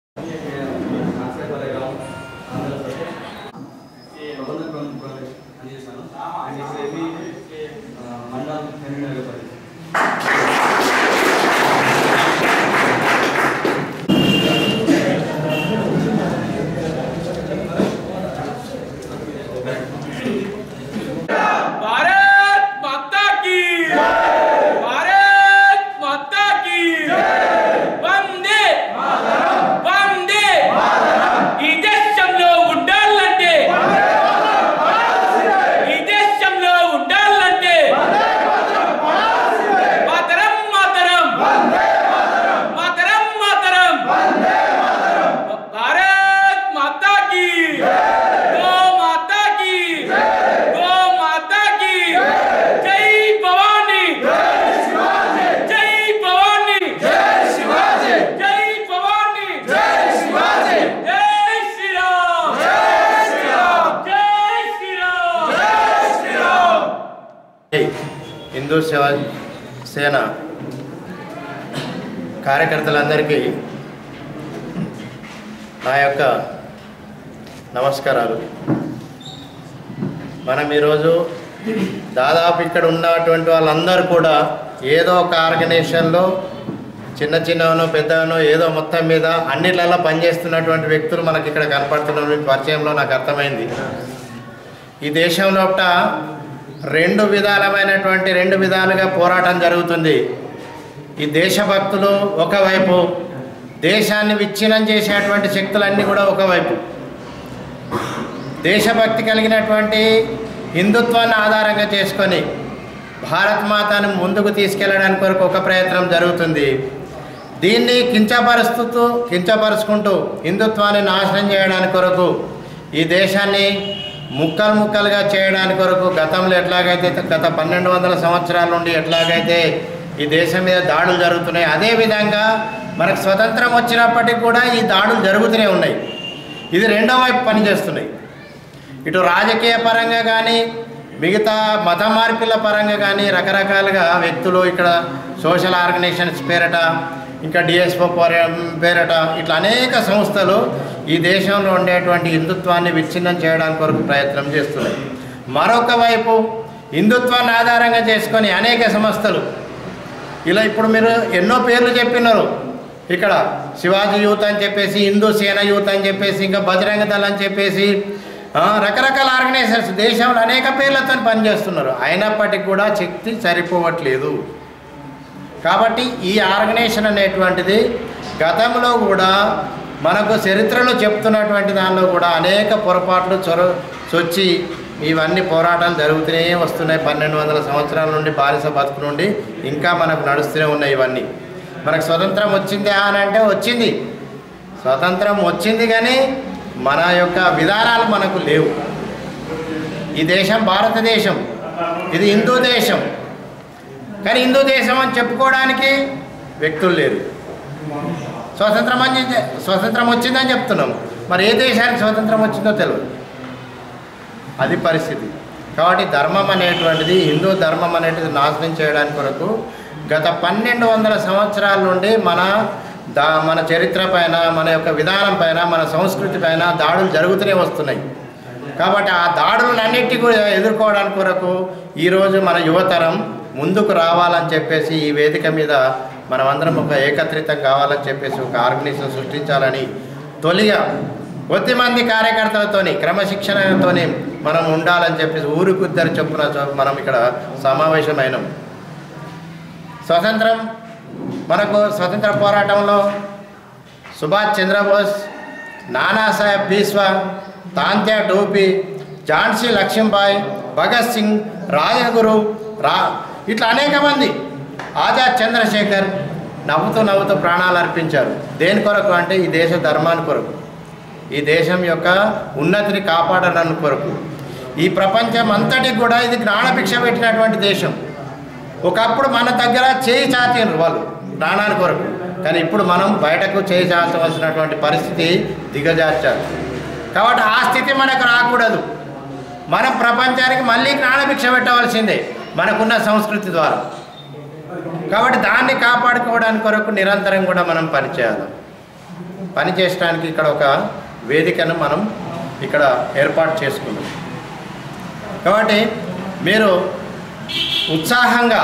హిందూ సేన కార్యకర్తలందరికీ నా యొక్క నమస్కారాలు. మనం ఈరోజు దాదాపు ఇక్కడ ఉన్నటువంటి వాళ్ళందరూ కూడా ఏదో ఒక ఆర్గనైజేషన్లో చిన్ననో పెద్దనో ఏదో మొత్తం మీద అన్నిట్లలో పనిచేస్తున్నటువంటి వ్యక్తులు మనకి ఇక్కడ కనపడుతున్న పరిచయంలో నాకు అర్థమైంది. ఈ దేశంలో రెండు విధాలుగా పోరాటం జరుగుతుంది. ఈ దేశభక్తులు ఒకవైపు, దేశాన్ని విచ్ఛిన్నం చేసేటువంటి శక్తులన్నీ కూడా ఒకవైపు. దేశభక్తి కలిగినటువంటి హిందుత్వాన్ని ఆధారంగా చేసుకొని భారత్ మాతను ముందుకు తీసుకెళ్ళడానికి కొరకు ఒక ప్రయత్నం జరుగుతుంది. దీన్ని కించపరుచుకుంటూ హిందుత్వాన్ని నాశనం చేయడానికి కొరకు, ఈ దేశాన్ని ముక్కలుగా చేయడానికి కొరకు గతంలో ఎట్లాగైతే గత 1200 సంవత్సరాల నుండి ఎట్లాగైతే ఈ దేశం మీద దాడులు జరుగుతున్నాయి, అదేవిధంగా మనకు స్వతంత్రం వచ్చినప్పటికీ కూడా ఈ దాడులు జరుగుతూనే ఉన్నాయి. ఇది రెండో వైపు పనిచేస్తున్నాయి. ఇటు రాజకీయ పరంగా కానీ, మిగతా మత మార్పుల పరంగా కానీ రకరకాలుగా వ్యక్తులు ఇక్కడ సోషల్ ఆర్గనైజేషన్స్ పేరట, ఇంకా డిఎస్ఓ పేరట ఇట్లా అనేక సంస్థలు ఈ దేశంలో ఉండేటువంటి హిందుత్వాన్ని విచ్ఛిన్నం చేయడానికి కొరకు ప్రయత్నం చేస్తున్నాయి. మరొక వైపు హిందుత్వాన్ని ఆధారంగా చేసుకొని అనేక సంస్థలు ఇలా ఇప్పుడు మీరు ఎన్నో పేర్లు చెప్పినారు. ఇక్కడ శివాజీ యూత్ అని చెప్పేసి, హిందూ సేన యూత్ అని చెప్పేసి, ఇంకా బజరంగ దళ్ అని చెప్పేసి రకరకాల ఆర్గనైజేషన్స్ దేశంలో అనేక పేర్లతో పనిచేస్తున్నారు. అయినప్పటికీ కూడా శక్తి సరిపోవట్లేదు. కాబట్టి ఈ ఆర్గనైజేషన్ అనేటువంటిది గతంలో కూడా మనకు చరిత్రలో చెప్తున్నటువంటి దానిలో కూడా అనేక పొరపాట్లు చొచ్చి ఇవన్నీ పోరాటాలు జరుగుతూనే వస్తున్నాయి. 1200 సంవత్సరాల నుండి బానిస బతుకు నుండి ఇంకా మనకు నడుస్తూనే ఉన్నాయి. ఇవన్నీ మనకు స్వతంత్రం వచ్చింది అని అంటే వచ్చింది, స్వతంత్రం వచ్చింది, కానీ మన యొక్క విధానాలు మనకు లేవు. ఈ దేశం భారతదేశం, ఇది హిందూ దేశం, కానీ హిందూ దేశం అని చెప్పుకోవడానికి వ్యక్తులు లేరు. స్వతంత్రం వచ్చిందని చెప్తున్నాం, మరి ఏ దేశానికి స్వతంత్రం వచ్చిందో తెలియదు. అది పరిస్థితి. కాబట్టి ధర్మం అనేటువంటిది, హిందూ ధర్మం అనేటిది నాశనం చేయడానికి కొరకు గత 1200 సంవత్సరాల నుండి మన చరిత్ర పైన, మన యొక్క విధానం పైన, మన సంస్కృతి పైన దాడులు జరుగుతూనే వస్తున్నాయి. కాబట్టి ఆ దాడులన్నిటి కూడా ఎదుర్కోవడానికి కొరకు ఈరోజు మన యువతరం ముందుకు రావాలని చెప్పేసి ఈ వేదిక మీద మనమందరం ఒక ఏకత్రితం కావాలని చెప్పేసి ఒక ఆర్గనైజేషన్ సృష్టించాలని తొలిగా కొద్దిమంది కార్యకర్తలతోని క్రమశిక్షణతోని మనం ఉండాలని చెప్పేసి ఊరికిద్దరు చొప్పున మనం ఇక్కడ సమావేశమైనాం. మనకు స్వతంత్ర పోరాటంలో సుభాష్ చంద్రబోస్, నానాసాహెబ్ బీస్వా, తాంత్యా టోపీ, ఝాన్సీ లక్ష్మీబాయి, భగత్ సింగ్, రాజగురు ఇట్లా అనేక మంది, ఆజాద్ చంద్రశేఖర్ నవ్వుతూ ప్రాణాలు అర్పించారు. దేని కొరకు అంటే ఈ దేశ ధర్మాన్ని కొరకు, ఈ దేశం యొక్క ఉన్నతిని కాపాడడానికి కొరకు. ఈ ప్రపంచం అంతటికి కూడా ఇది జ్ఞానభిక్ష పెట్టినటువంటి దేశం. ఒకప్పుడు మన దగ్గర చేయి చాచారు వాళ్ళు ప్రాణాన్ని కొరకు, కానీ ఇప్పుడు మనం బయటకు చేయి చాచవలసినటువంటి పరిస్థితి దిగజార్చారు. కాబట్టి ఆ స్థితి మనకు రాకూడదు. మనం ప్రపంచానికి మళ్ళీ జ్ఞానభిక్ష పెట్టవలసిందే మనకున్న సంస్కృతి ద్వారా. కాబట్టి దాన్ని కాపాడుకోవడానికి కొరకు నిరంతరం కూడా మనం పనిచేయాలి. పనిచేయడానికి ఇక్కడ ఒక వేదికను మనం ఇక్కడ ఏర్పాటు చేసుకున్నాం. కాబట్టి మీరు ఉత్సాహంగా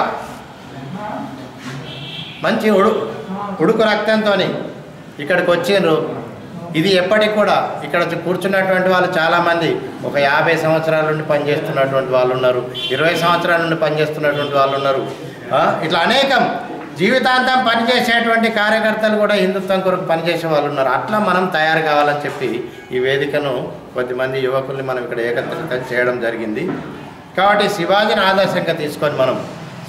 మంచి ఉడుకు రక్తంతో ఇక్కడికి వచ్చిండ్రు. ఇది ఎప్పటికి కూడా ఇక్కడ కూర్చున్నటువంటి వాళ్ళు చాలామంది ఒక 50 సంవత్సరాల నుండి పనిచేస్తున్నటువంటి వాళ్ళు ఉన్నారు, 20 సంవత్సరాల నుండి పనిచేస్తున్నటువంటి వాళ్ళు ఉన్నారు. ఇట్లా అనేకం జీవితాంతం పనిచేసేటువంటి కార్యకర్తలు కూడా హిందుత్వం కొరకు పనిచేసే వాళ్ళు ఉన్నారు. అట్లా మనం తయారు కావాలని చెప్పి ఈ వేదికను కొద్దిమంది యువకుల్ని మనం ఇక్కడ ఏకత్రితం చేయడం జరిగింది. కాబట్టి శివాజీని ఆదర్శంగా తీసుకొని మనం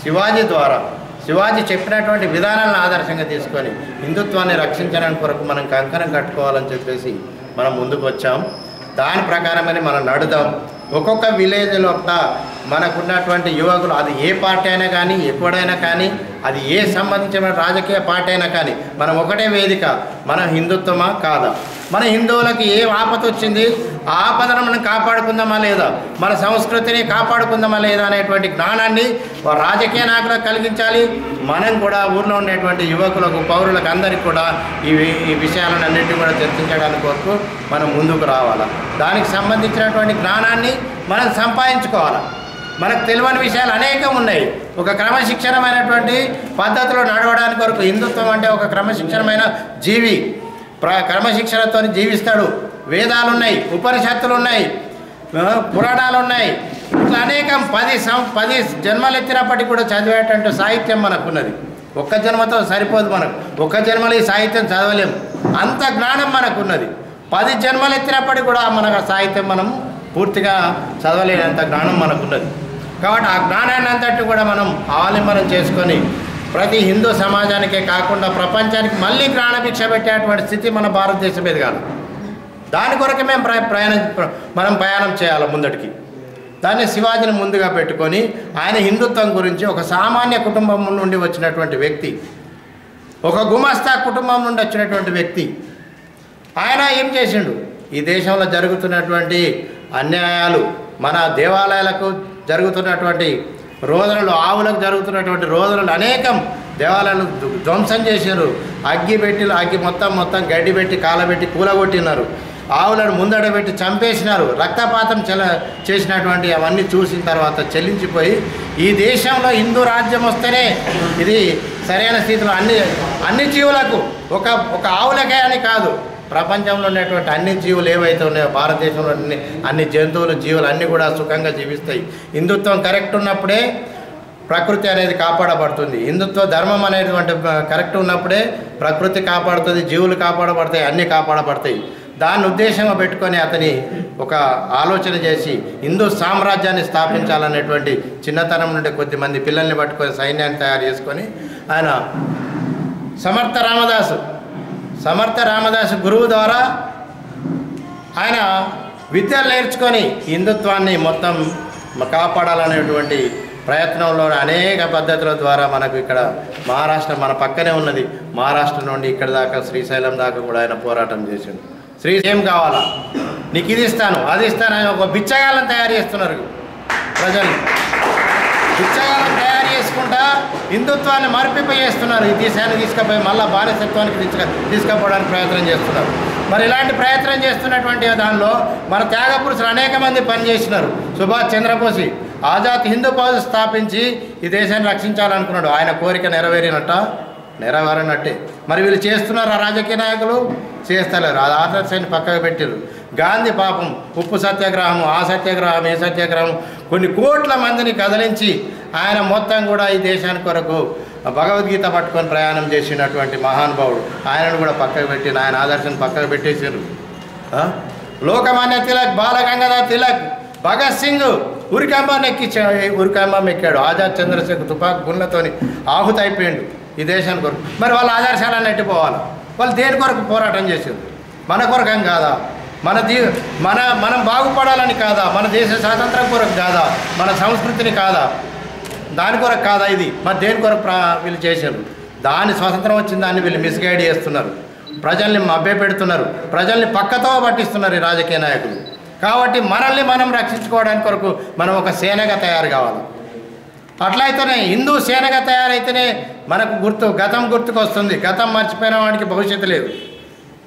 శివాజీ చెప్పినటువంటి విధానాలను ఆదర్శంగా తీసుకొని హిందుత్వాన్ని రక్షించడానికి కొరకు మనం కంకణం కట్టుకోవాలని చెప్పేసి మనం ముందుకు వచ్చాం. దాని ప్రకారమని మనం నడుదాం. ఒక్కొక్క విలేజ్లో మనకున్నటువంటి యువకులు, అది ఏ పార్టీ అయినా కానీ, ఎక్కడైనా కానీ, అది ఏ సంబంధించిన రాజకీయ పార్టీ అయినా కానీ, మనం ఒకటే వేదిక. మనం హిందుత్వమా కాదా, మన హిందువులకి ఏ ఆపద వచ్చింది, ఆ ఆపదను మనం కాపాడుకుందామా లేదా, మన సంస్కృతిని కాపాడుకుందామా లేదా అనేటువంటి జ్ఞానాన్ని రాజకీయ నాయకులకు కలిగించాలి. మనం కూడా ఊర్లో ఉండేటువంటి యువకులకు, పౌరులకు అందరికీ కూడా ఈ విషయాలను అన్నింటినీ కూడా చర్చించడానికి వరకు మనం ముందుకు రావాలి. దానికి సంబంధించినటువంటి జ్ఞానాన్ని మనం సంపాదించుకోవాలి. మనకు తెలియని విషయాలు అనేకం ఉన్నాయి. ఒక క్రమశిక్షణమైనటువంటి పద్ధతిలో నడవడానికి వరకు హిందుత్వం అంటే ఒక క్రమశిక్షణమైన జీవి, క్రమశిక్షణతో జీవిస్తాడు. వేదాలు ఉన్నాయి, ఉపనిషత్తులు ఉన్నాయి, పురాణాలు ఉన్నాయి. ఇట్లా అనేకం 10 జన్మలు ఎత్తినప్పటికీ కూడా చదివేటట్టు సాహిత్యం మనకున్నది. ఒక్క జన్మతో సరిపోదు. మనకు ఒక్క జన్మలో ఈ సాహిత్యం చదవలేము, అంత జ్ఞానం మనకున్నది. 10 జన్మలు ఎత్తినప్పటికీ కూడా మన సాహిత్యం మనం పూర్తిగా చదవలేనంత జ్ఞానం మనకున్నది. కాబట్టి ఆ జ్ఞానాన్ని అంతటి కూడా మనం ఆలింబనం చేసుకొని ప్రతి హిందూ సమాజానికే కాకుండా ప్రపంచానికి మళ్ళీ జ్ఞానభిక్ష పెట్టేటువంటి స్థితి మన భారతదేశం మీద కాదు. దాని కొరకు మేము ప్రయాణం చేయాలి ముందటికి. దాన్ని శివాజీని ముందుగా పెట్టుకొని ఆయన హిందుత్వం గురించి ఒక సామాన్య కుటుంబం నుండి వచ్చినటువంటి వ్యక్తి, ఒక గుమస్తా కుటుంబం నుండి వచ్చినటువంటి వ్యక్తి, ఆయన ఏం చేసిండు? ఈ దేశంలో జరుగుతున్నటువంటి అన్యాయాలు, మన దేవాలయాలకు జరుగుతున్నటువంటి రోదనలు, ఆవులకు జరుగుతున్నటువంటి రోదనలు, అనేకం దేవాలయాలు ధ్వంసం చేశారు. అగ్గి మొత్తం గడ్డి పెట్టి కాలబెట్టి కూలగొట్టినారు. ఆవులను ముందడ పెట్టి చంపేసినారు. రక్తపాతం చేసినటువంటి అవన్నీ చూసిన తర్వాత చెల్లించిపోయి ఈ దేశంలో హిందూ రాజ్యం వస్తేనే ఇది సరైన స్థితిలో అన్ని జీవులకు, ఒక ఆవులకే అని కాదు, ప్రపంచంలో ఉన్నటువంటి అన్ని జీవులు ఏవైతే ఉన్నాయో, భారతదేశంలో అన్ని జంతువులు, జీవులు అన్నీ కూడా సుఖంగా జీవిస్తాయి. హిందుత్వం కరెక్ట్ ఉన్నప్పుడే ప్రకృతి అనేది కాపాడబడుతుంది. హిందుత్వ ధర్మం అనేటువంటి కరెక్ట్ ఉన్నప్పుడే ప్రకృతి కాపాడుతుంది, జీవులు కాపాడబడతాయి, అన్నీ కాపాడబడతాయి. దాన్ని ఉద్దేశంగా పెట్టుకొని అతని ఒక ఆలోచన చేసి హిందూ సామ్రాజ్యాన్ని స్థాపించాలనేటువంటి చిన్నతనం నుండి కొద్దిమంది పిల్లల్ని పట్టుకొని సైన్యాన్ని తయారు చేసుకొని ఆయన సమర్థ రామదాసు గురువు ద్వారా ఆయన విద్యలు నేర్చుకొని హిందుత్వాన్ని మొత్తం కాపాడాలనేటువంటి ప్రయత్నంలో అనేక పద్ధతుల ద్వారా మనకు ఇక్కడ మహారాష్ట్ర మన పక్కనే ఉన్నది. మహారాష్ట్ర నుండి ఇక్కడ దాకా శ్రీశైలం దాకా కూడా ఆయన పోరాటం చేసిండు. ఏం కావాలా, నీకు ఇది ఇస్తాను, అది ఇస్తాను అని ఒక బిచ్చగాళ్ళని తయారు చేస్తున్నారు ప్రజలు. బిచ్చగాళ్ళని తయారు చేసుకుంటా హిందుత్వాన్ని మరిపిపోయేస్తున్నారు. ఈ దేశాన్ని తీసుకుపోయి మళ్ళీ బానిసత్వానికి తీసుకుపోవడానికి ప్రయత్నం చేస్తున్నారు. మరి ఇలాంటి ప్రయత్నం చేస్తున్నటువంటి దానిలో మన త్యాగ పురుషులు అనేక మంది పనిచేసినారు. సుభాష్ చంద్రబోస్ ఆజాద్ హిందూ ఫౌజ్ స్థాపించి ఈ దేశాన్ని రక్షించాలనుకున్నాడు. ఆయన కోరిక నెరవేరినట్టే. మరి వీళ్ళు చేస్తున్నారు, ఆ రాజకీయ నాయకులు చేస్తలేరు. అది ఆదర్శాన్ని పక్కకు పెట్టారు. గాంధీ పాపం ఉప్పు సత్యాగ్రహం, ఆ సత్యాగ్రహం, ఏ సత్యాగ్రహం, కొన్ని కోట్ల మందిని కదిలించి ఆయన మొత్తం కూడా ఈ దేశానికి కొరకు భగవద్గీత పట్టుకొని ప్రయాణం చేసినటువంటి మహానుభావుడు. ఆయనను కూడా పక్కకు పెట్టి ఆయన ఆదర్శాన్ని పక్కకు పెట్టేశారు. లోకమాన్య తిలక్, బాలగంగాధర్ తిలక్, భగత్ సింగ్ ఉరికంబం ఎక్కాడు. ఆజాద్ చంద్రశేఖర్ తుపాకు గుండ్లతోని ఆహుతైపోయాడు ఈ దేశానికి కొరకు. మరి వాళ్ళ ఆదర్శాలను ఎట్టిపోవాలి? వాళ్ళు దేని కొరకు పోరాటం చేశారు? మన కొరకం కాదా? మనం బాగుపడాలని కాదా? మన దేశ స్వాతంత్రం కొరకు కాదా? మన సంస్కృతిని కాదా? దాని కొరకు కాదా ఇది? మరి దేని కొరకు వీళ్ళు చేశారు? దాని స్వాతంత్రం వచ్చిన దాన్ని వీళ్ళు మిస్గైడ్ చేస్తున్నారు, ప్రజల్ని మభ్యపెడుతున్నారు, ప్రజల్ని పక్కతో పట్టిస్తున్నారు ఈ రాజకీయ నాయకులు. కాబట్టి మనల్ని మనం రక్షించుకోవడానికి కొరకు మనం ఒక సేనగా తయారు కావాలి. అట్లయితేనే హిందూ సేనగా తయారైతేనే మనకు గతం గుర్తుకు వస్తుంది. గతం మర్చిపోయిన వాడికి భవిష్యత్తు లేదు.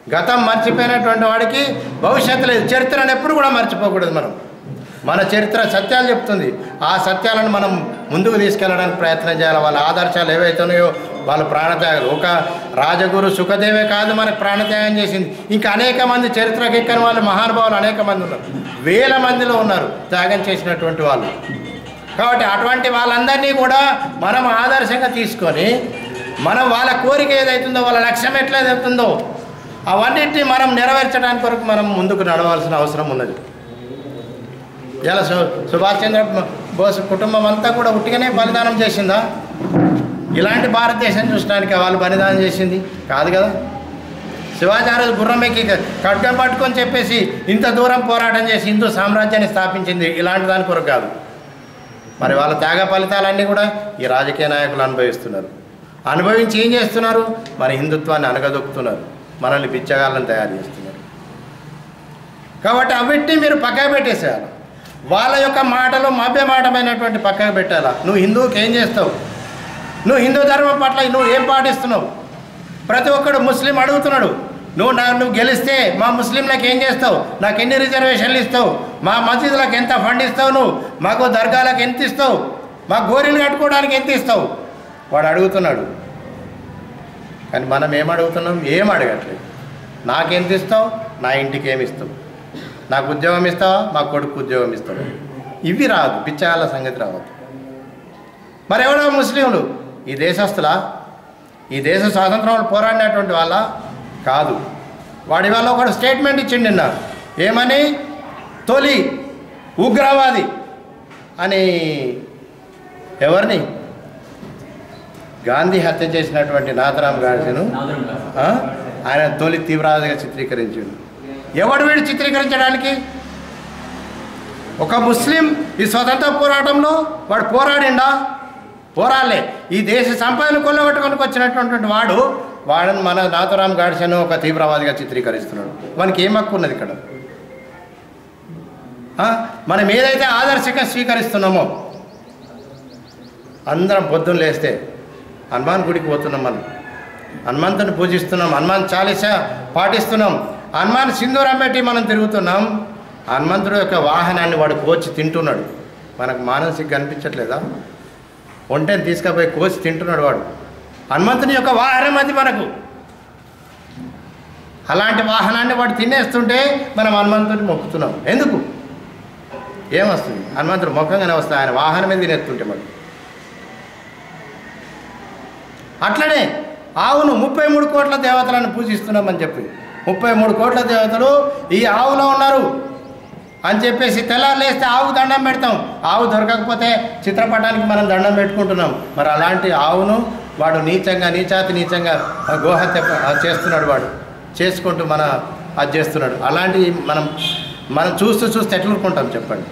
గతం మర్చిపోయినటువంటి వాడికి భవిష్యత్తు లేదు. చరిత్రను ఎప్పుడు కూడా మర్చిపోకూడదు. మన చరిత్ర సత్యాలు చెప్తుంది. ఆ సత్యాలను మనం ముందుకు తీసుకెళ్ళడానికి ప్రయత్నం చేయాలి. వాళ్ళ ఆదర్శాలు ఏవైతున్నాయో వాళ్ళ ప్రాణత్యాగం. ఒక రాజగురు సుఖదేవే కాదు మనకు ప్రాణత్యాగం చేసింది. ఇంకా అనేక మంది చరిత్రకెక్కని వాళ్ళు మహానుభావులు అనేక మంది ఉన్నారు, వేల మందిలో ఉన్నారు త్యాగం చేసినటువంటి వాళ్ళు. కాబట్టి అటువంటి వాళ్ళందరినీ కూడా మనం ఆదర్శంగా తీసుకొని మనం వాళ్ళ కోరిక ఏదైతుందో, వాళ్ళ లక్ష్యం ఎట్లయితుందో అవన్నిటిని మనం నెరవేర్చడానికి వరకు మనం ముందుకు నడవాల్సిన అవసరం ఉన్నది. ఇలా సుభాష్ చంద్ర బోస్ కుటుంబం అంతా కూడా ఉట్టిగానే బలిదానం చేసిందా? ఇలాంటి భారతదేశం చూసడానికి వాళ్ళు బలిదానం చేసింది కాదు కదా. శివాజీ రోజు గుర్రం ఎక్కి ఖడ్గం పట్టుకొని చెప్పేసి ఇంత దూరం పోరాటం చేసి హిందూ సామ్రాజ్యాన్ని స్థాపించింది ఇలాంటి దాని కొరకు కాదు. మరి వాళ్ళ త్యాగ ఫలితాలన్నీ కూడా ఈ రాజకీయ నాయకులు అనుభవిస్తున్నారు. అనుభవించి ఏం చేస్తున్నారు? మన హిందుత్వాన్ని అనగదొక్కుతున్నారు, మనల్ని బిచ్చగాళ్ళని తయారు చేస్తున్నారు. కాబట్టి అవిటిని మీరు పక్కకు పెట్టేసేయాలి. వాళ్ళ యొక్క మాటలు మభ్యమాటమైనటువంటి పక్కకు పెట్టాలా. నువ్వు హిందువుకి ఏం చేస్తావు? నువ్వు హిందూ ధర్మం పట్ల నువ్వు ఏం పాటిస్తున్నావు? ప్రతి ఒక్కడు ముస్లిం అడుగుతున్నాడు, నువ్వు గెలిస్తే మా ముస్లింలకు ఏం చేస్తావు? నాకు ఎన్ని రిజర్వేషన్లు ఇస్తావు? మా మసీదులకు ఎంత ఫండ్ ఇస్తావు? నువ్వు మాకు దర్గాలకు ఎంత ఇస్తావు? మా గోరీలు కట్టుకోవడానికి ఎంత ఇస్తావు? వాడు అడుగుతున్నాడు. కానీ మనం ఏం అడుగుతున్నాం? ఏం అడగట్లేదు. నాకెంత ఇస్తావు? నా ఇంటికి ఏమి ఇస్తావు? నాకు ఉద్యోగం ఇస్తావా? మా కొడుకు ఉద్యోగం ఇస్తావా? ఇవి రాదు, పిచ్చాల సంగతి రావద్దు. మరి ఎవరో ముస్లింలు ఈ దేశస్తులా? ఈ దేశ స్వాతంత్రంలో పోరాడినటువంటి వాళ్ళ కాదు. వాడి వల్ల ఒకడు స్టేట్మెంట్ ఇచ్చిండి నిన్న. ఏమని? తొలి ఉగ్రవాది అని. ఎవరిని? గాంధీ హత్య చేసినటువంటి నాథరామ్ గాడ్సేను ఆయన తొలి తీవ్రవాదిగా చిత్రీకరించాడు. ఎవడు వీడు చిత్రీకరించడానికి? ఒక ముస్లిం ఈ స్వతంత్ర పోరాటంలో వాడు పోరాడిండా? పోరాడలే. ఈ దేశ సంపదను కొల్లగొట్టుకొని వచ్చినటువంటి వాడని మన నాథరామ్ గాడ్సేను ఒక తీవ్రవాదిగా చిత్రీకరిస్తున్నాడు. మనకి ఏం హక్కు ఉన్నది ఇక్కడ? మనం ఏదైతే ఆదర్శంగా స్వీకరిస్తున్నామో, అందరం పొద్దున్న లేస్తే హనుమాన్ గుడికి పోతున్నాం, మనం హనుమంతుని పూజిస్తున్నాం, హనుమాన్ చాలీసా పాటిస్తున్నాం, హనుమాన్ సింధూరం పెట్టి మనం తిరుగుతున్నాం. హనుమంతుడు యొక్క వాహనాన్ని వాడు కోచి తింటున్నాడు. మనకు మానసికంగా అనిపించట్లేదా? ఒంటెని తీసుకుపోయి కోసి తింటున్నాడు వాడు. హనుమంతుని యొక్క వాహనం అది మనకు. అలాంటి వాహనాన్ని వాడు తినేస్తుంటే మనం హనుమంతుడిని మొక్కుతున్నాం. ఎందుకు? ఏమొస్తుంది? హనుమంతుడు మొక్కంగానే వస్తుంది, ఆయన వాహనమే తినేస్తుంటే మనం. అట్లనే ఆవును 33 కోట్ల దేవతలను పూజిస్తున్నామని చెప్పి 33 కోట్ల దేవతలు ఈ ఆవులో ఉన్నారు అని చెప్పేసి తెల్లారులేస్తే ఆవు దండం పెడతాం. ఆవు దొరకకపోతే చిత్రపటానికి మనం దండం పెట్టుకుంటున్నాం. మరి అలాంటి ఆవును వాడు నీచంగా గోహత్య చేస్తున్నాడు. వాడు చేసుకుంటూ అది చేస్తున్నాడు. అలాంటి మనం చూస్తూ ఎట్లా ఊరుకుంటాం చెప్పండి?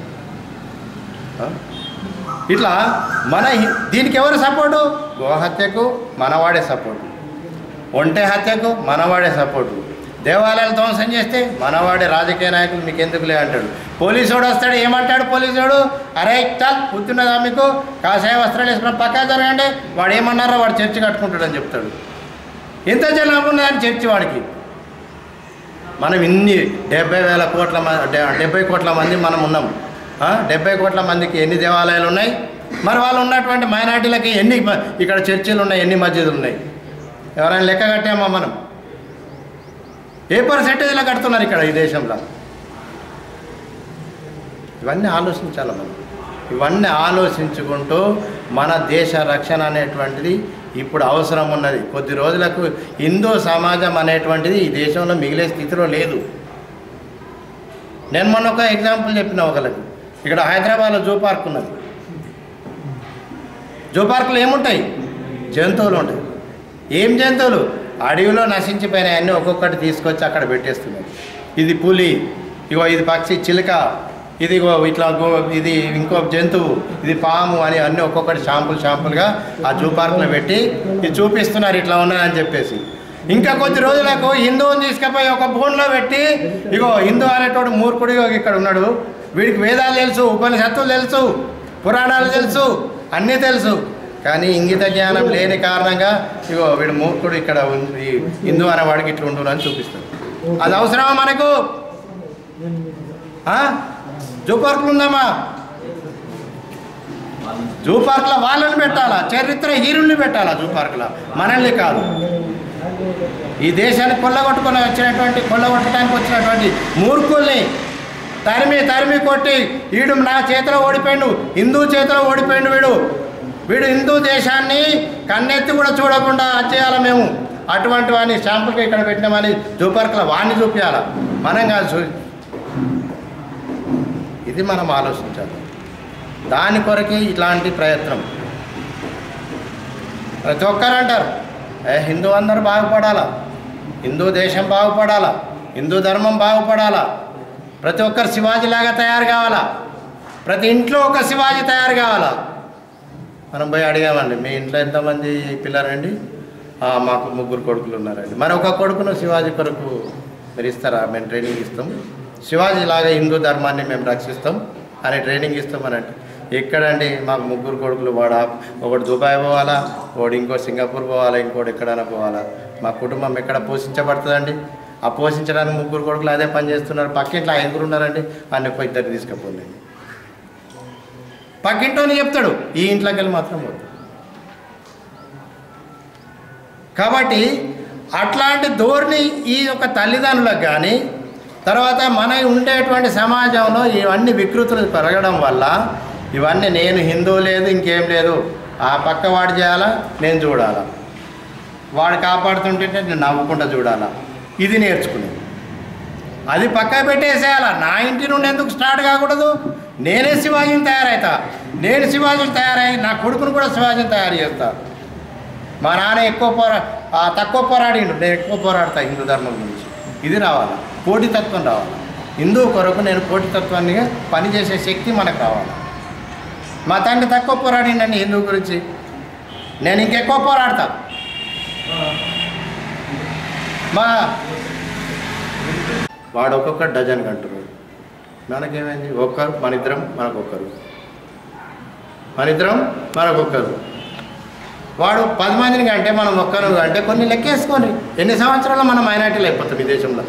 ఇట్లా దీనికి ఎవరు సపోర్టు? గోహత్యకు మనవాడే సపోర్టు, ఒంటె హత్యకు మనవాడే సపోర్టు, దేవాలయాలు ధ్వంసం చేస్తే మనవాడే. రాజకీయ నాయకులు మీకు ఎందుకులే అంటాడు. పోలీసుడు వస్తాడు, ఏమంటాడు పోలీసుడు? అరే చాలు కూర్చున్నదా మీకు, కాషాయ వస్త్రాలు వేసుకున్న పక్కా జరగండి. వాడు ఏమన్నారో వాడు చర్చి కట్టుకుంటాడని చెప్తాడు. ఇంత జనం ఉన్నదని చర్చి వాడికి. మనం ఇన్ని 70 కోట్ల మంది మనం ఉన్నాం. 70 కోట్ల మందికి ఎన్ని దేవాలయాలు ఉన్నాయి? మరి వాళ్ళు ఉన్నటువంటి మైనార్టీలకి ఎన్ని ఇక్కడ చర్చిలు ఉన్నాయి, ఎన్ని మస్జిదులు ఉన్నాయి? ఎవరైనా లెక్క కట్టామా మనం? ఏ పర్సెంటేజ్లో కడుతున్నారు ఇక్కడ ఈ దేశంలో? ఇవన్నీ ఆలోచించాలి మనం. ఇవన్నీ ఆలోచించుకుంటూ మన దేశ రక్షణ అనేటువంటిది ఇప్పుడు అవసరం ఉన్నది. కొద్ది రోజులకు హిందూ సమాజం అనేటువంటిది ఈ దేశంలో మిగిలే స్థితిలో లేదు. నేను మొన్న ఒక ఎగ్జాంపుల్ చెప్పిన ఒకరికి. ఇక్కడ హైదరాబాద్లో జూ పార్క్ ఉన్నది. జూ పార్కులో ఏముంటాయి? జంతువులు ఉంటాయి. ఏం జంతువులు? అడవిలో నశించిపోయినాయి అన్నీ ఒక్కొక్కటి తీసుకొచ్చి అక్కడ పెట్టేస్తున్నారు. ఇది పులి, ఇది పక్షి, చిలుక, ఇది ఇది ఇంకో జంతువు, ఇది పాము అని అన్నీ ఒక్కొక్కటి షాంపుల్గా ఆ జూ పార్కులో పెట్టి ఇది చూపిస్తున్నారు ఇట్లా ఉన్నదని చెప్పేసి. ఇంకా కొద్ది రోజులకు హిందువుని తీసుకుపోయి ఒక బోన్లో పెట్టి హిందూ అనేటోడు మూర్ఖుడు ఇక్కడ ఉన్నాడు, వీడికి వేదాలు తెలుసు, ఉపనిషత్తులు తెలుసు, పురాణాలు తెలుసు, అన్నీ తెలుసు, కానీ ఇంగిత జ్ఞానం లేని కారణంగా వీడు మూర్ఖుడు ఇక్కడ హిందూ అనేవాడికి ఇట్లా ఉండునని చూపిస్తాడు. అది అవసరమా మనకు? జూ పార్కులు ఉందామా? జూ పార్కులో వాళ్ళని పెట్టాలా, చరిత్ర హీరోల్ని పెట్టాలా జూ పార్కులో, మనల్ని కాదు. ఈ దేశాన్ని కొల్లగొట్టడానికి వచ్చినటువంటి మూర్ఖుల్ని తరిమి కొట్టి వీడు నా చేతిలో ఓడిపోయాడు, హిందూ చేతిలో ఓడిపోయాడు, వీడు హిందూ దేశాన్ని కన్నెత్తి కూడా చూడకుండా చేయాలి మేము. అటువంటి వాడిని శాంపుల్గా ఇక్కడ పెట్టినామని జూ పార్కులో వాడిని చూపించాలా, మనం కాదు. ఇది మనం ఆలోచించాలి. దాని కొరకే ఇట్లాంటి ప్రయత్నం. ప్రతి ఒక్కరు అంటారు హిందూ అందరూ బాగుపడాలా, హిందూ దేశం బాగుపడాలా, హిందూ ధర్మం బాగుపడాలా, ప్రతి ఒక్కరు శివాజీలాగా తయారు కావాలా, ప్రతి ఇంట్లో ఒక శివాజీ తయారు కావాలా. మనం పోయి అడిగామండి, మీ ఇంట్లో ఎంతమంది పిల్లలండి? మాకు 3 కొడుకులు ఉన్నారండి. మరి ఒక కొడుకును శివాజీ కొరకు మీరు ఇస్తారా? మేము ట్రైనింగ్ ఇస్తాం, శివాజీలాగా హిందూ ధర్మాన్ని మేము రక్షిస్తాం అని ట్రైనింగ్ ఇస్తామని అంటే, ఎక్కడండి మాకు 3 కొడుకులు, ఒకటి దుబాయ్ పోవాలా, ఒకటి ఇంకో సింగపూర్ పోవాలా, ఇంకోటి ఎక్కడైనా పోవాలా. మా కుటుంబం ఎక్కడ పోషించబడుతుందండి? ఆ పోషించడానికి 3 కొడుకులు అదే పని చేస్తున్నారు. పక్కింట్లో 5 ఉన్నారండి, అన్ని 2 తీసుకుపోండి. పక్కింటోని చెప్తాడు, ఈ ఇంట్లోకి వెళ్ళి మాత్రం పోతాడు. కాబట్టి అట్లాంటి ధోరణి ఈ యొక్క తల్లిదండ్రులకు కానీ, తర్వాత మన ఉండేటువంటి సమాజంలో ఇవన్నీ వికృతులు పెరగడం వల్ల ఇవన్నీ నేను హిందూ లేదు ఇంకేం లేదు, ఆ పక్క వాడు చేయాలా, నేను చూడాలా, వాడు కాపాడుతుంటే నేను నవ్వుకుంటా చూడాలా, ఇది నేర్చుకునేది. అది పక్క పెట్టేసేయాలా. నా ఇంటి నుండి ఎందుకు స్టార్ట్ కాకూడదు? నేనే శివాజీని తయారవుతా, నేను శివాజీని తయారై నా కొడుకును కూడా శివాజీని తయారు చేస్తా. మా నాన్న తక్కువ పోరాడిండు, నేను ఎక్కువ పోరాడతా హిందూ ధర్మం గురించి. ఇది రావాలి, పోటీతత్వం రావాలి. హిందూ కొరకు నేను పోటీతత్వాన్ని పనిచేసే శక్తి మనకు రావాలి. మా తండ్రి తక్కువ పోరాడిండండి హిందూ గురించి, నేను ఇంకెక్కువ పోరాడతా. వాడు ఒక్కొక్కరు డజన్ కంటున్నాడు, మనకేమైంది? ఒక్కరు, మనిద్దరం మనకొక్కరు, మనకొక్కరు. వాడు 10 మందిని కంటే మనం ఒక్కరు అంటే కొన్ని లెక్కేసుకొని ఎన్ని సంవత్సరాల్లో మనం మైనారిటీలు అయిపోతాం ఈ దేశంలో.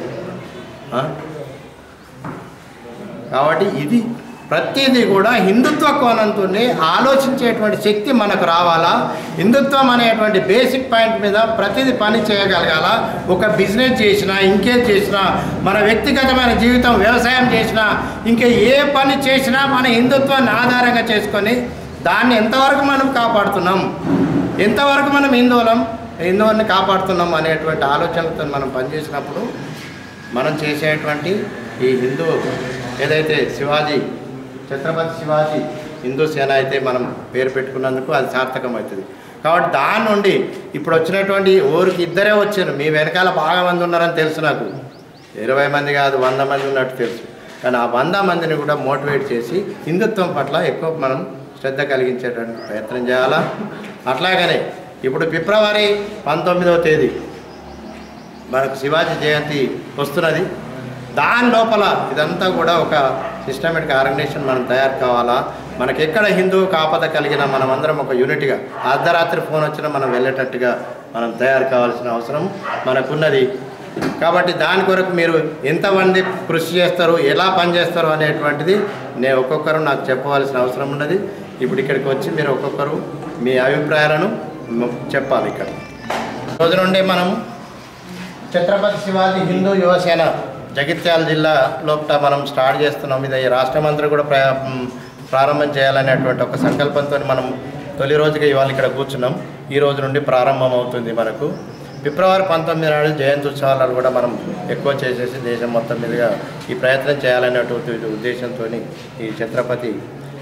కాబట్టి ఇది ప్రతిదీ కూడా హిందుత్వ కోణంతోనే ఆలోచించేటువంటి శక్తి మనకు రావాలా. హిందుత్వం అనేటువంటి బేసిక్ పాయింట్ మీద ప్రతిదీ పని చేయగలగాల. ఒక బిజినెస్ చేసినా, ఇంకేం చేసినా, మన వ్యక్తిగతమైన జీవితం, వ్యవసాయం చేసినా, ఇంకా ఏ పని చేసినా మన హిందుత్వాన్ని ఆధారంగా చేసుకొని దాన్ని ఎంతవరకు మనం కాపాడుతున్నాం, ఎంతవరకు మనం హిందువుల్ని కాపాడుతున్నాం అనేటువంటి ఆలోచనలతో మనం పనిచేసినప్పుడు మనం చేసేటువంటి ఈ హిందూ ఏదైతే ఛత్రపతి శివాజీ హిందూ సేన అయితే మనం పేరు పెట్టుకున్నందుకు అది సార్థకం అవుతుంది. కాబట్టి దాని నుండి ఇప్పుడు వచ్చినటువంటి ఊరికి 2 వచ్చారు. మీ వెనకాల బాగా మంది ఉన్నారని తెలుసు, నాకు 20 మంది కాదు 100 మంది ఉన్నట్టు తెలుసు. కానీ ఆ 100 మందిని కూడా మోటివేట్ చేసి హిందుత్వం పట్ల ఎక్కువ మనం శ్రద్ధ కలిగించేటువంటి ప్రయత్నం చేయాలా. అట్లాగనే ఇప్పుడు ఫిబ్రవరి 19వ తేదీ మనకు శివాజీ జయంతి వస్తున్నది. దాని లోపల ఇదంతా కూడా ఒక సిస్టమేటిక్ ఆర్గనైజేషన్ మనం తయారు కావాలా. మనకి ఎక్కడ హిందువుకి ఆపద కలిగినా మనం అందరం ఒక యూనిట్గా, అర్ధరాత్రి ఫోన్ వచ్చినా మనం వెళ్ళేటట్టుగా మనం తయారు కావాల్సిన అవసరం మనకున్నది. కాబట్టి దాని కొరకు మీరు ఎంతమంది కృషి చేస్తారు, ఎలా పనిచేస్తారు అనేటువంటిది ఒక్కొక్కరు నాకు చెప్పవలసిన అవసరం ఉన్నది. ఇప్పుడు ఇక్కడికి వచ్చి మీరు ఒక్కొక్కరు మీ అభిప్రాయాలను చెప్పాలి. ఇక్కడ రోజు నుండి మనం ఛత్రపతి శివాజీ హిందూ యువసేన జగిత్యాల జిల్లా లోపల మనం స్టార్ట్ చేస్తున్నాం. ఇది రాష్ట్రమంత్రి కూడా ప్రారంభం చేయాలనేటువంటి ఒక సంకల్పంతో మనం తొలి రోజుగా ఇవాళ ఇక్కడ కూర్చున్నాం. ఈ రోజు నుండి ప్రారంభం అవుతుంది. మనకు ఫిబ్రవరి 19 నాడు జయంతి ఉత్సవాలను కూడా మనం ఎక్కువ చేసేసి దేశం మొత్తం మీదుగా ఈ ప్రయత్నం చేయాలనేటువంటి ఉద్దేశంతో ఈ ఛత్రపతి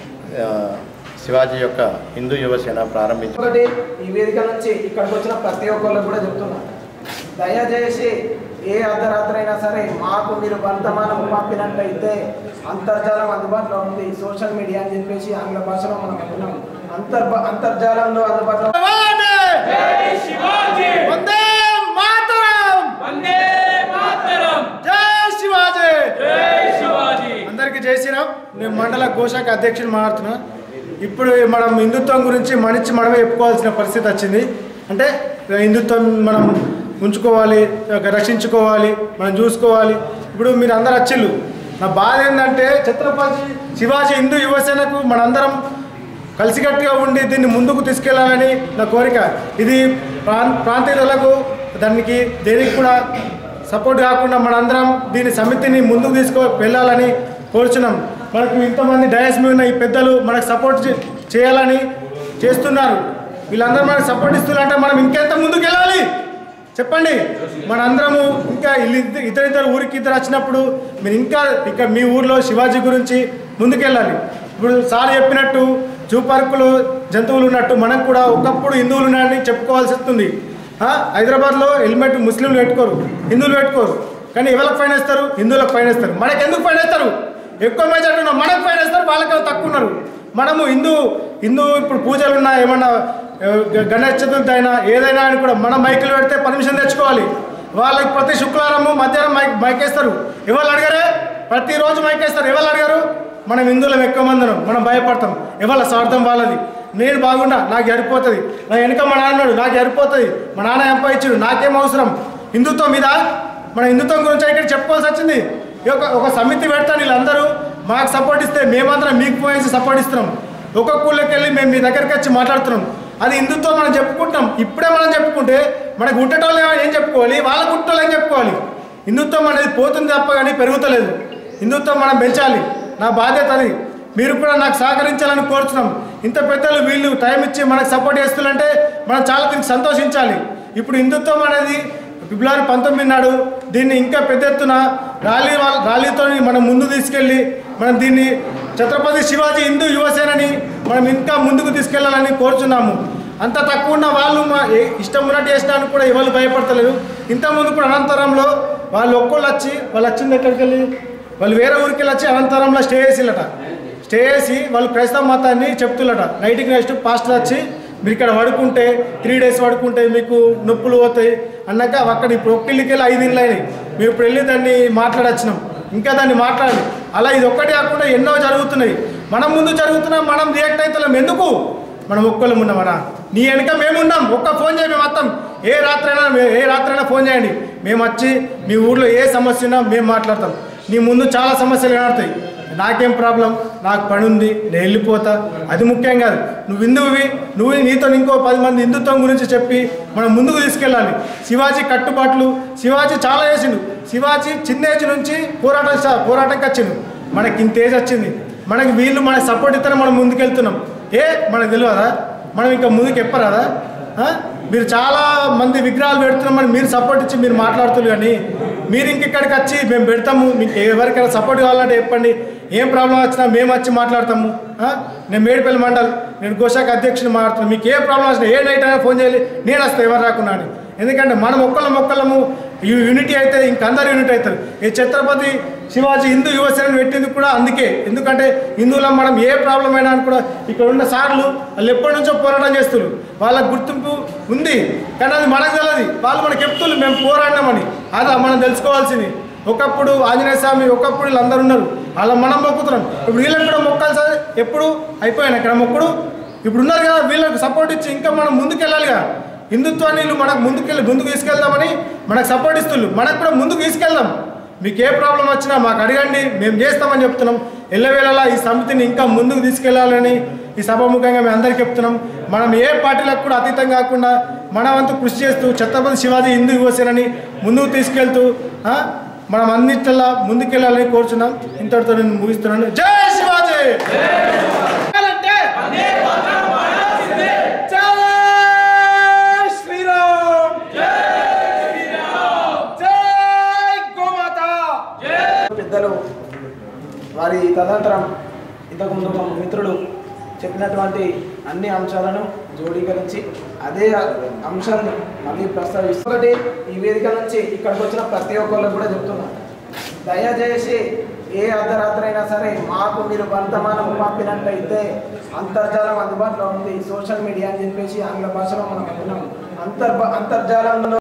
శివాజీ యొక్క హిందూ యువసేన ప్రారంభించారు. ఈ వేదిక నుంచి ఇక్కడికి వచ్చిన ప్రతి ఒక్కళ్ళు కూడా చెప్తున్నా, దయచేసి ఏ అర్ధరాత్రి అయినా సరే మాకు మీరు వర్తమానం పంపినట్లయితే అంతర్జాలం అందుబాటులో ఉంది. సోషల్ మీడియా అని చెప్పేసి ఆంగ్ల భాషలో మనం అనుకున్నాం. అంతర్జాలంలో అందుబాటులో అందరికీ జై శ్రీరామ్. నేను మండల కోశాఖ అధ్యక్షుడు మాట్లాడుతున్నా. ఇప్పుడు మనం హిందుత్వం గురించి మనమే చెప్పుకోవాల్సిన పరిస్థితి వచ్చింది. అంటే హిందుత్వం మనం ఉంచుకోవాలి, రక్షించుకోవాలి, మనం చూసుకోవాలి. ఇప్పుడు మీరు అందరు వచ్చిళ్ళు. నా బాధ ఏంటంటే ఛత్రపతి శివాజీ హిందూ యువసేనకు మనందరం కలిసికట్టుగా ఉండి దీన్ని ముందుకు తీసుకెళ్లాలని నా కోరిక. ఇది ప్రాంతీయులకు దానికి దేనికి కూడా సపోర్ట్ కాకుండా మనందరం దీని సమితిని ముందుకు వెళ్ళాలని కోరుచున్నాం. మనకు ఇంతమంది డయాస్ మీద ఉన్న ఈ పెద్దలు మనకు సపోర్ట్ చేయాలని చేస్తున్నారు. వీళ్ళందరూ మనకు సపోర్ట్ ఇస్తున్నారంటే మనం ఇంకెంత ముందుకు వెళ్ళాలి చెప్పండి. మనందరము ఇంకా ఇద్దరు ఊరికి ఇద్దరు వచ్చినప్పుడు మీరు ఇంకా ఇక్కడ మీ ఊర్లో శివాజీ గురించి ముందుకెళ్ళాలి. ఇప్పుడు సార్ చెప్పినట్టు జూ పార్కులో జంతువులు ఉన్నట్టు మనం కూడా ఒకప్పుడు హిందువులు ఉన్నాయని చెప్పుకోవాల్సి వస్తుంది. హైదరాబాద్లో హెల్మెట్ ముస్లింలు పెట్టుకోరు, హిందువులు పెట్టుకోరు. కానీ ఎవరికి ఫైన్ వేస్తారు? హిందువులకు ఫైన్ వేస్తారు. మనకు ఎందుకు ఫైన్ వేస్తారు? ఎక్కువ మెజార్టీ ఉన్నా మనకు ఫైన్ వేస్తారు, వాళ్ళకి తక్కువ ఉన్నారు. మనము హిందూ ఇప్పుడు పూజలు ఉన్నా ఏమన్నా గణేష్ చతుర్థి అయినా ఏదైనా అని కూడా మనం మైకులు పెడితే పర్మిషన్ తెచ్చుకోవాలి. వాళ్ళకి ప్రతి శుక్రవారము మధ్యాహ్నం మైకేస్తారు. ఎవరు అడిగారే? ప్రతిరోజు మైకేస్తారు. ఎవరు అడిగారు? మనం హిందువులం ఎక్కువ మందినం, మనం భయపడతాం. ఎవరి స్వార్థం వాళ్ళది. నేను బాగుండా నాకు సరిపోతుంది, నా వెనుక మా నాన్నడు నాకు సరిపోతుంది, మా నాన్న సంపాదించాడు నాకేం అవసరం. హిందుత్వం మీద మన హిందుత్వం గురించి ఇక్కడ చెప్పుకోవాల్సి వచ్చింది. ఒక సమితి పెడతాను, వీళ్ళందరూ మాకు సపోర్ట్ ఇస్తే మేమందరం మీకు పోయేసి సపోర్ట్ ఇస్తున్నాం. ఒక్కొక్క ఊళ్ళకి వెళ్ళి మేము మీ దగ్గరికి వచ్చి మాట్లాడుతున్నాం. అది హిందుత్వం మనం చెప్పుకుంటాం. ఇప్పుడే మనం చెప్పుకుంటే మనకు గుట్టేటోళ్ళు ఏం చెప్పుకోవాలి, వాళ్ళ గుట్టోళ్ళు ఏం చెప్పుకోవాలి. హిందుత్వం అనేది పోతుంది తప్ప కానీ పెరుగుతలేదు. హిందుత్వం మనం పెంచాలి. నా బాధ్యత అది. మీరు కూడా నాకు సహకరించాలని కోరుతున్నాం. ఇంత పెద్దలు వీళ్ళు టైం ఇచ్చి మనకు సపోర్ట్ చేస్తున్నారంటే మనం చాలా దీనికి సంతోషించాలి. ఇప్పుడు హిందుత్వం అనేది ఫిబ్రవరి 19 నాడు దీన్ని ఇంకా పెద్ద ఎత్తున ర్యాలీతో మనం ముందు తీసుకెళ్ళి మనం దీన్ని ఛత్రపతి శివాజీ హిందూ యువసేనని మనం ఇంకా ముందుకు తీసుకెళ్లాలని కోరుచున్నాము. అంత తక్కువ ఉన్న వాళ్ళు ఇష్టం ఉన్నట్టు చేసినానికి కూడా ఎవరు భయపడతలేరు. ఇంతకుముందు కూడా అనంతరంలో వాళ్ళు ఒక్కళ్ళు వచ్చి వాళ్ళు వచ్చింది ఎక్కడికి వెళ్ళి వాళ్ళు వేరే ఊరికి వెళ్ళి వచ్చి అనంతరంలో స్టే చేసిల్లట. స్టే చేసి వాళ్ళు క్రైస్తవ మతాన్ని చెప్తున్నట. నైట్కి నెక్స్ట్ పాస్టర్ వచ్చి మీరు ఇక్కడ పడుకుంటే 3 days పడుకుంటే మీకు నొప్పులు పోతాయి అన్నాక అక్కడ ఇప్పుడు ఒక్కళ్ళకి వెళ్ళి 5 ఇండ్లు అయినాయి. మేము ఇప్పుడు వెళ్ళి దాన్ని మాట్లాడొచ్చినాం. ఇంకా దాన్ని మాట్లాడాలి. అలా ఇది ఒక్కటి కాకుండా ఎన్నో జరుగుతున్నాయి. మనం ముందు జరుగుతున్నాం, మనం రియాక్ట్ అవుతున్నాం. ఎందుకు? మనం ఒక్కళ్ళం ఉన్నామనా? నీ వెనుక మేమున్నాం. ఒక్క ఫోన్ చేయి, మేము వస్తాం. ఏ రాత్రైనా ఫోన్ చేయండి. మేము వచ్చి మీ ఊర్లో ఏ సమస్య ఉన్నా మేము మాట్లాడతాం. నీ ముందు చాలా సమస్యలు కనబడతాయి. నాకేం ప్రాబ్లం, నాకు పని ఉంది, నేను వెళ్ళిపోతా, అది ముఖ్యం కాదు. నువ్వు హిందువువి, నీతో ఇంకో 10 మంది హిందుత్వం గురించి చెప్పి మనం ముందుకు తీసుకెళ్ళాలి. శివాజీ కట్టుబాట్లు, శివాజీ చాలా చేసిండు. శివాజీ చిన్న ఏజ్ నుంచి పోరాటంకి వచ్చిండు. మనకి ఇంత ఏజ్ వచ్చింది. మనకి వీళ్ళు మనకి సపోర్ట్ ఇస్తేనే మనం ముందుకెళ్తున్నాం. మనకు తెలియదా? మనం ఇంకా ముందుకు ఎప్పరాదా? మీరు చాలా మంది విగ్రహాలు పెడుతున్నామని మీరు సపోర్ట్ ఇచ్చి మీరు మాట్లాడుతున్నారు. కానీ మీరు ఇంకెక్కడికి వచ్చి మేము పెడతాము, మీకు ఎవరికైనా సపోర్ట్ కావాలంటే చెప్పండి, ఏం ప్రాబ్లం వచ్చినా మేము వచ్చి మాట్లాడతాము. నేను మేడిపల్లి మండల్, నేను గోశాఖ అధ్యక్షుని మాట్లాడుతున్నాను. మీకు ఏ ప్రాబ్లం వచ్చినా ఏ నైట్ అయినా ఫోన్ చేయాలి, నేను వస్తాను ఎవరు రాకున్నా అని. ఎందుకంటే మనం ఒక్కళ్ళము యూనిటీ అయితే ఇంకందరు యూనిటీ అవుతారు. ఈ ఛత్రపతి శివాజీ హిందూ యువసేనని పెట్టింది కూడా అందుకే. ఎందుకంటే హిందువులం మనం ఏ ప్రాబ్లం అయినా అని కూడా ఇక్కడ ఉన్న సార్లు వాళ్ళు ఎప్పటి నుంచో పోరాటం చేస్తున్నారు. వాళ్ళకు గుర్తింపు ఉంది, కానీ అది మనకు తెలియదు. వాళ్ళు మనకు చెప్తున్నారు మేము పోరాడినామని. అదా మనం తెలుసుకోవాల్సింది. ఒకప్పుడు ఆంజనేయ స్వామి, ఒకప్పుడు వీళ్ళందరూ ఉన్నారు, అలా మనం మొక్కుతున్నాం. ఇప్పుడు వీళ్ళకి కూడా మొక్కాలి సార్. ఎప్పుడు అయిపోయాను ఇక్కడ మొక్కుడు. ఇప్పుడు ఉన్నారు కదా, వీళ్ళకి సపోర్ట్ ఇచ్చి ఇంకా మనం ముందుకు వెళ్ళాలిగా. హిందుత్వాన్ని వీళ్ళు మనకు ముందుకు తీసుకెళ్దామని మనకు సపోర్ట్ ఇస్తున్నారు. మనకు కూడా ముందుకు తీసుకెళ్దాం. మీకు ఏ ప్రాబ్లం వచ్చినా మాకు అడగండి, మేము చేస్తామని చెప్తున్నాం. ఎల్లవేళలా ఈ సమితిని ఇంకా ముందుకు తీసుకెళ్లాలని ఈ సభాముఖంగా మేము అందరికీ చెప్తున్నాం. మనం ఏ పార్టీలకు కూడా అతీతం కాకుండా మన వంతు కృషి చేస్తూ ఛత్రపతి శివాజీ హిందూ యువసేనని ముందుకు తీసుకెళ్తూ మనం అన్నిట్లా ముందుకెళ్ళాలని కోరుచున్నాం. ఇంతటితో నేను ముగిస్తున్నాను. జై శివాజీ. పెద్దలు వారి తదనంతరం ఇంతకుముందు మా మిత్రుడు చెప్పినటువంటి అన్ని అంశాలను జోడీకరించి అదే అంశాన్ని మళ్ళీ ప్రస్తావిస్తూ ఒకటి ఈ వేదిక నుంచి ఇక్కడికి వచ్చిన ప్రతి ఒక్కరికి కూడా చెప్తున్నాను, దయచేసి ఏ అర్ధరాత్రి అయినా సరే మాకు మీరు వర్తమానం పంపినట్లయితే అంతర్జాలం అందుబాటులో ఉంది. సోషల్ మీడియా అని చెప్పేసి ఆంగ్ల భాషలో మనం అంటున్నాం. అంతర్జాలంలో